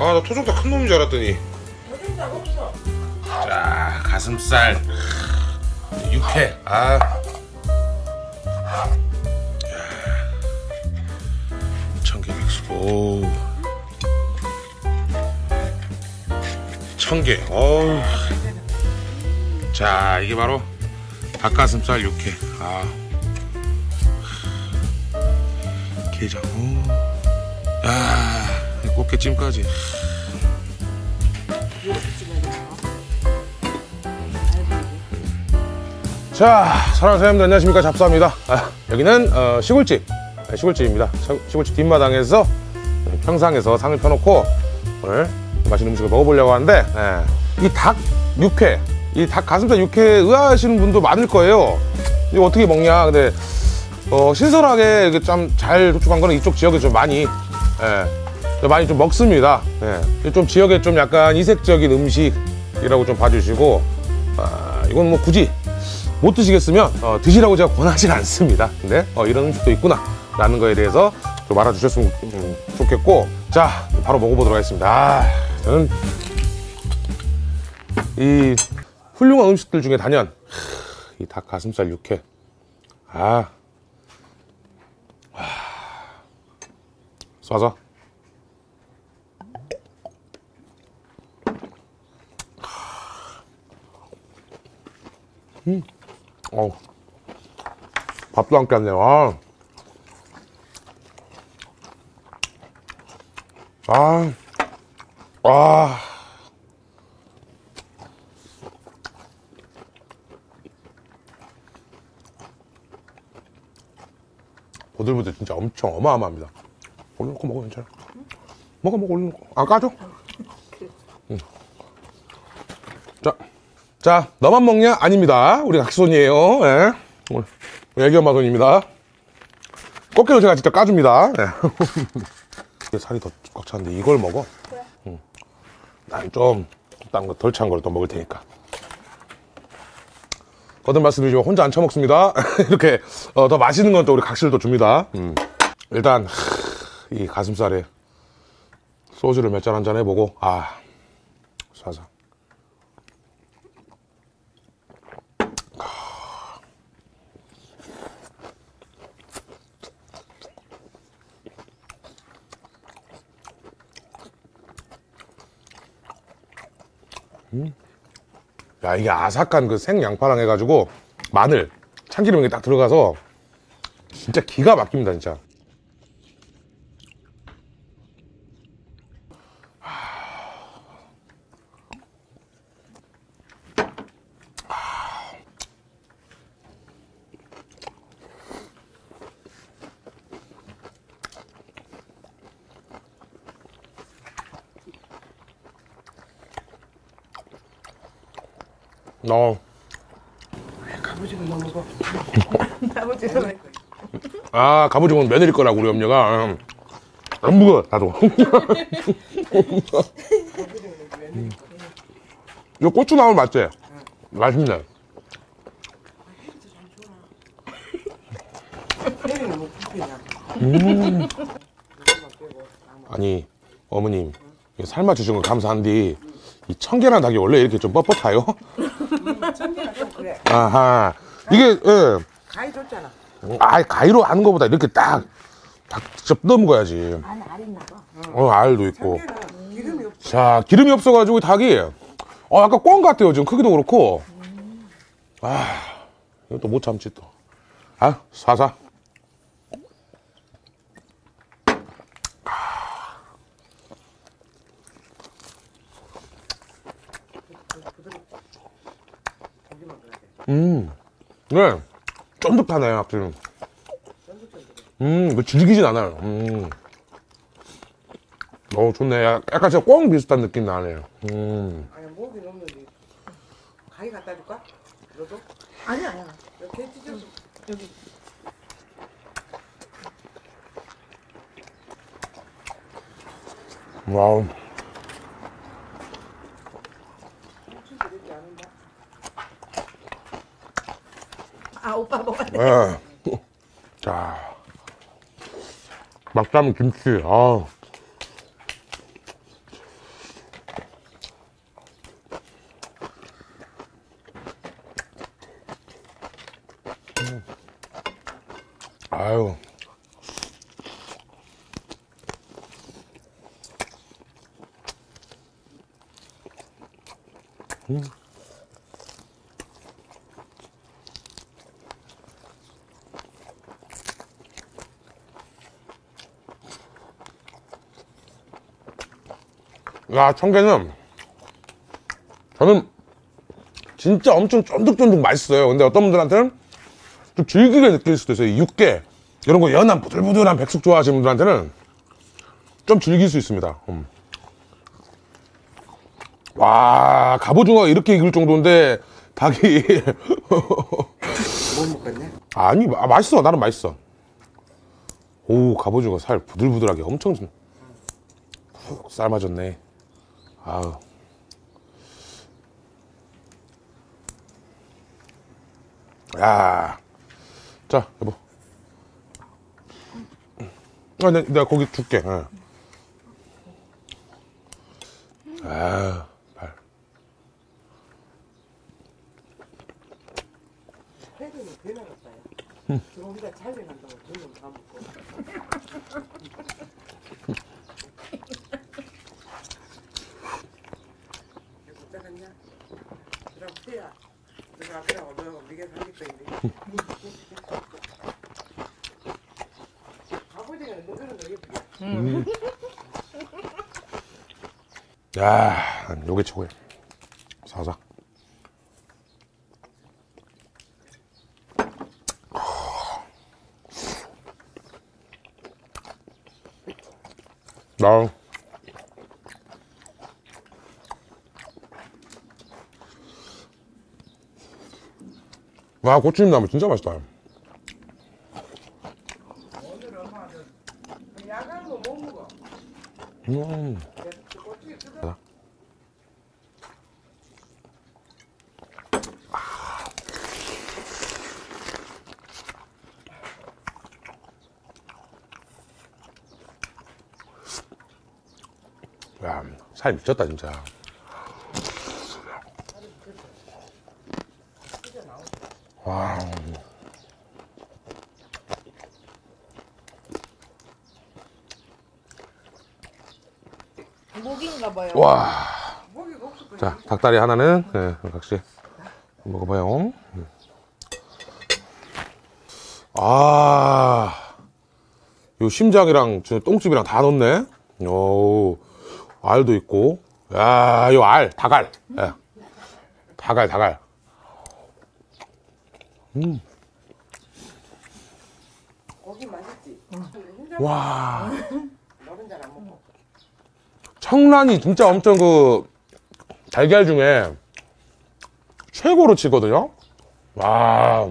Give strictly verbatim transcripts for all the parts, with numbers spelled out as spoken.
아, 나 토종닭 큰 놈인 줄 알았더니. 토종닭 없어. 자, 가슴살 육회. 아, 청개 백숙. 오, 청개. 어우. 자, 이게 바로 닭가슴살 육회. 아, 게장. 오. 아, 꽃게찜까지. 자, 사랑하는 사장님들 안녕하십니까. 잡사입니다. 아, 여기는 어, 시골집 네, 시골집입니다. 시골집 뒷마당에서 평상에서 상을 펴놓고 오늘 맛있는 음식을 먹어보려고 하는데, 예, 이 닭 육회, 이 닭 가슴살 육회 의아하시는 분도 많을 거예요. 이거 어떻게 먹냐. 근데 어, 신선하게 좀 잘 도축한 거는 이쪽 지역에 좀 많이, 예, 많이 좀 먹습니다. 예, 좀 지역에 좀 약간 이색적인 음식이라고 좀 봐주시고, 아, 이건 뭐 굳이 못 드시겠으면 어, 드시라고 제가 권하지 않습니다. 근데 어, 이런 음식도 있구나 라는 거에 대해서 좀 알아주셨으면 음, 좋겠고, 자, 바로 먹어보도록 하겠습니다. 아, 저는 이 훌륭한 음식들 중에 단연 이 닭 가슴살 육회. 아, 쏴서 음, 어, 밥도 함께 왔네요. 아, 아, 아, 보들보들 진짜 엄청 어마어마합니다. 올려놓고 먹어, 괜찮아. 먹어, 먹어, 올려놓고. 아, 까줘? 응. 자. 자, 너만 먹냐? 아닙니다. 우리 각시손이에요. 예. 오늘 애기엄마 손입니다. 꽃게를 제가 진짜 까줍니다. 예. 살이 더 꽉 찼는데 이걸 먹어? 그래. 응. 난 좀 딴 거 덜 찬 걸 또 먹을 테니까. 거듭 말씀드리지만 혼자 안 처먹습니다. 이렇게 어, 더 맛있는 건 또 우리 각시를 또 줍니다. 음. 일단 하, 이 가슴살에 소주를 몇 잔 한 잔 해보고, 아, 사사. 음. 야, 이게 아삭한 그 생양파랑 해가지고 마늘, 참기름이 딱 들어가서 진짜 기가 막힙니다, 진짜. 어. 갑오징어 너 먹어. 갑오징어 먹어. 아, 갑오징어는 며느리 거라고 우리 엄녀가. 음. 안 먹어, 나도. 이거 고추 나물 맞지? 응. 맛있네. 음. 아니, 어머님, 삶아 주신 거 감사한데 이 청계란 닭이 원래 이렇게 좀 뻣뻣해요? 청계란 좀 그래. 아하, 이게, 예. 가위 줬잖아. 아, 가위로 하는 것보다 이렇게 딱, 딱 직접 뜯어 먹어야지. 안 알있나 봐. 어, 알도 있고. 청계란 기름이 없어. 자, 기름이 없어가지고 닭이, 어, 약간 꽝 같아요. 지금 크기도 그렇고. 아, 이거 또 못 참지 또. 아, 사사. 음, 네, 쫀득하네, 확실히. 음, 뭐 질기진 않아요. 음, 어, 좋네. 약간 진짜 꽝 비슷한 느낌 나네요. 음. 아니, 목이 없는데 가위 갖다 줄까? 너도? 아니야, 아니야. 이렇게 찢어서 여기. 와우. 아, 오빠 먹어야 돼. 네. 자, 막담 김치. 아, 음. 아유. 음. 야, 청개는 저는 진짜 엄청 쫀득쫀득 맛있어요. 근데 어떤 분들한테는 좀 질기게 느낄 수도 있어요. 육개 이런 거 연한 부들부들한 백숙 좋아하시는 분들한테는 좀 질길 수 있습니다. 음. 와, 갑오징어가 이렇게 익을 정도인데 닭이 못 먹겠네. 아니, 아, 맛있어. 나는 맛있어. 오, 갑오징어 살 부들부들하게 엄청 푹 삶아졌네. 아우. 야. 자, 여보. 아, 내, 내가 거기 줄게. 어. 아, 발. 회는 배 나갔다요. 우리가 잘 돼간다고 저는 다 먹고. 못자겠냐? 그럼 회야. 내가 앞이라고 너하고 네개 살릴 거인데. 아버지는 먹는 거 예쁘게. 음. 야, 요게 최고야. 사사. 나. 와, 고추잎 나물 진짜 맛있다. 오늘 엄마는 야간 거 못 먹어. 음. 고추에 뜯어. 야, 살 미쳤다, 진짜. 와. 목인가 봐요. 와. 고기가 없을 거야. 자, 닭다리 하나는, 네, 각시 먹어봐요. 아. 요 심장이랑 저 똥집이랑 다 넣었네. 오. 알도 있고. 야, 요 알, 닭알. 예. 닭알, 닭알. 음. 고기 맛있지? 와. 너는 잘 안 먹고. 청란이 진짜 엄청 그 달걀 중에 최고로 치거든요. 와.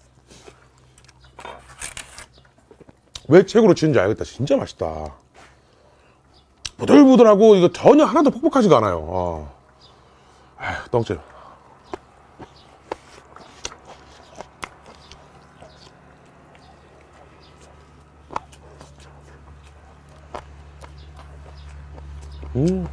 왜 최고로 치는지 알겠다. 진짜 맛있다. 부들부들하고 이거 전혀 하나도 퍽퍽하지가 않아요. 어. 아휴, 똥질. 음.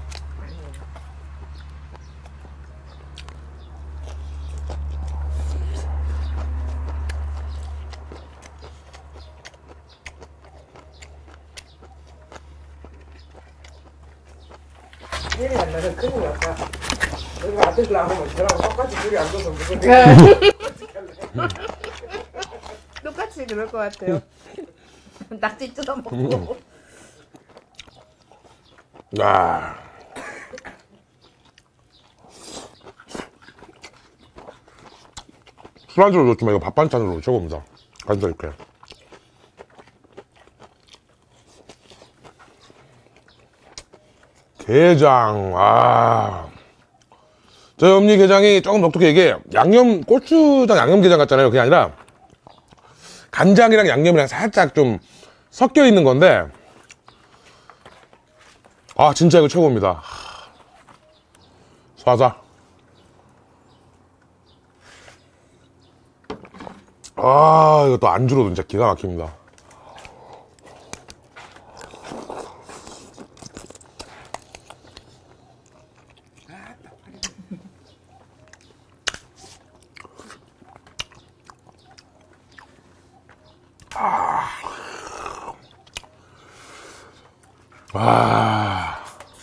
내일 안 나는 큰일 났다. 내가 아들 나오면 저랑 똑같이 둘이 앉아서 무슨 똑같이 그럴 것 같아요. 낙지 뜯어 먹고. 야. 술안주로 좋지만 이거 밥 반찬으로 최고입니다. 간장 이렇게. 게장, 아. 저희 엄니 게장이 조금 독특해. 이게 양념, 고추장 양념게장 같잖아요. 그게 아니라 간장이랑 양념이랑 살짝 좀 섞여 있는 건데, 아, 진짜 이거 최고입니다. 쏴자. 아, 이거 또 안주로도 진짜 기가 막힙니다. 아. 와.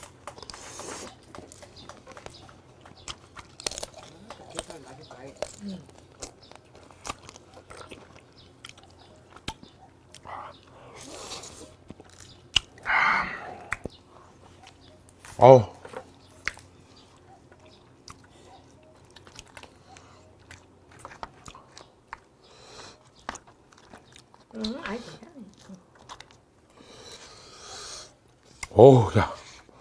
어우. 응, 아이 괜찮아. 어우, 야.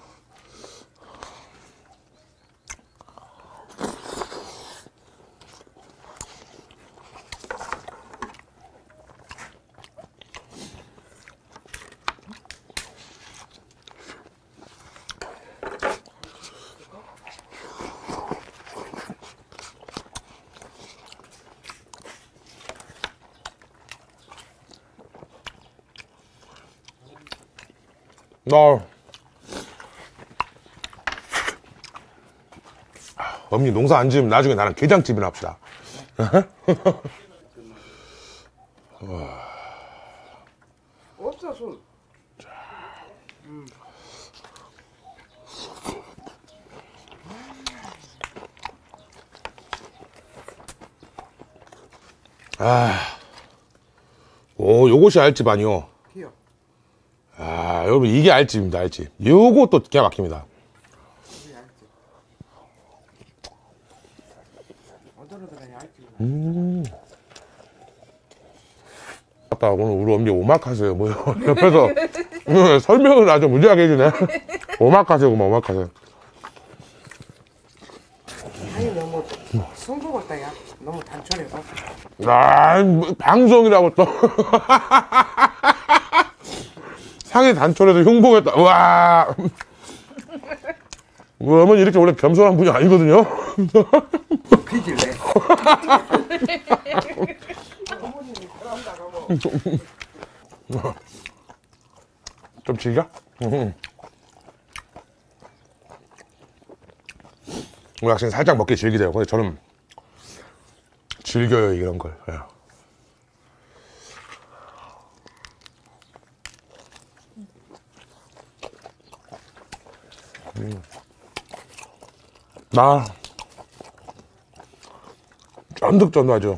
나 어머니 농사 안 지으면 나중에 나랑 게장집이나 합시다. 없어 술. 아, 오, 요것이 알집 아니요. 귀여. 아, 여러분 이게 알집입니다, 알집. 요것도 기가 막힙니다. 우리 알지. 어디로들어야 알지. 음. 아따 오늘 우리 언니 오마카세요, 뭐요? 옆에서 음, 설명을 아주 무지하게 해주네. 오마카세구만, 오마카세. 아니 너무 숭고했다 야. 너무 단촐해서. 아, 뭐, 방송이라고 또. 상이 단촐해서 흉보겠다. 와. 우리 어머니 이렇게 원래 겸손한 분이 아니거든요. 피질래. 좀 질겨? 우리 학생 살짝 먹기 즐기대요. 근데 저는 즐겨요, 이런 걸. 예. 음. 나 쫀득쫀득하죠.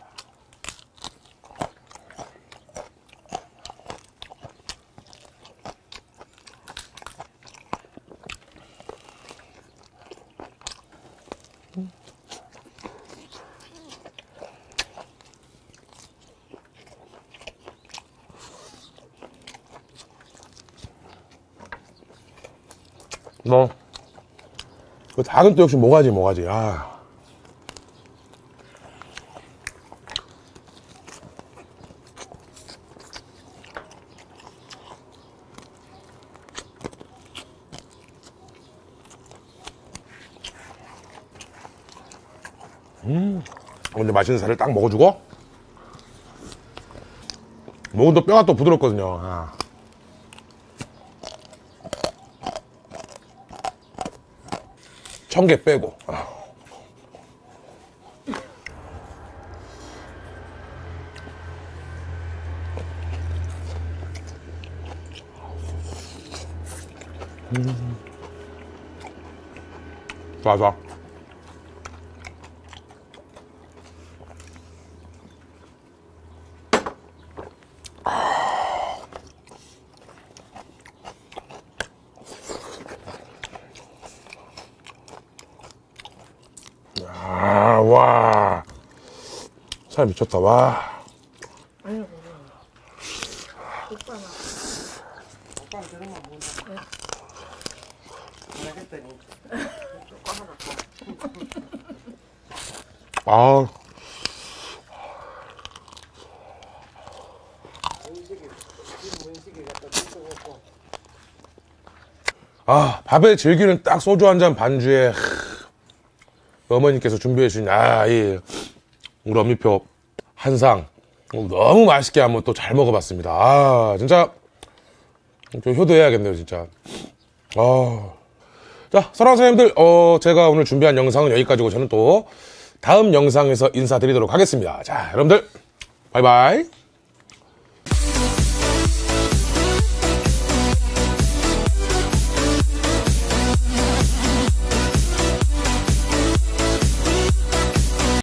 뭐, 그 닭은 또 역시 모가지, 모가지. 아. 음. 근데 맛있는 살을 딱 먹어주고, 목은 또 뼈가 또 부드럽거든요. 아. 청개 빼고. 아. 음. 좋아, 좋아. 아, 와. 살 미쳤다, 와. 아니요, 오빠가. 오빠는 저런 거 모른다. 그랬더니 아. 아, 밥에 즐기는 딱 소주 한 잔 반주에 하, 어머니께서 준비해 주신 아, 이 우리 엄미표 한상 너무 맛있게 한번 또 잘 먹어봤습니다. 아, 진짜 좀 효도해야겠네요, 진짜. 아. 자, 사랑하는 사장님들, 어, 제가 오늘 준비한 영상은 여기까지고 저는 또 다음 영상에서 인사드리도록 하겠습니다. 자, 여러분들 바이바이.